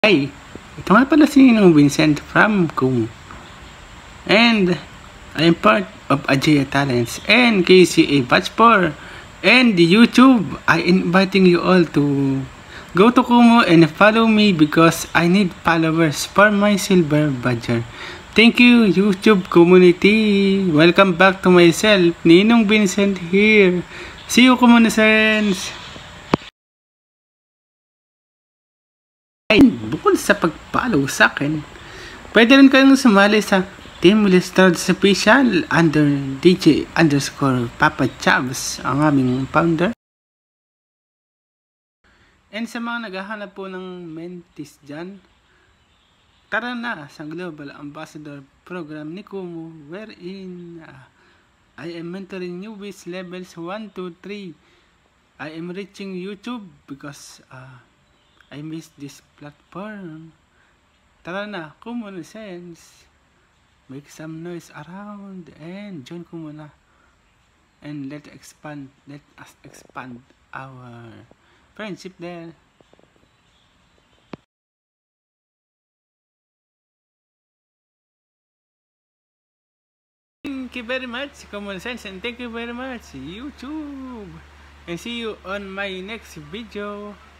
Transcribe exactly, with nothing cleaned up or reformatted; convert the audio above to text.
Hi! Ito nga pala si Ninong Vincent from Kumu. And I am part of Ajaya Talents and K C A Batch four. And YouTube, I inviting you all to go to Kumu and follow me because I need followers for my silver badger. Thank you YouTube community. Welcome back to myself, Ninong Vincent here. See you Kumunasens! Ay, bukod sa pag-follow sa akin, pwede rin kayong sumali sa Team Listard Special under D J underscore Papa Chavs, ang aming founder. And sa mga naghahanap po ng mentis dyan, tara na sa Global Ambassador Program ni Kumu, wherein uh, I am mentoring newbies levels one, two, three. I am reaching YouTube because uh, I miss this platform. Tara na, Kumunasens. Make some noise around and join Kumuna. And let expand, let us expand our friendship there. Thank you very much, Kumunasens, and thank you very much, YouTube. And see you on my next video.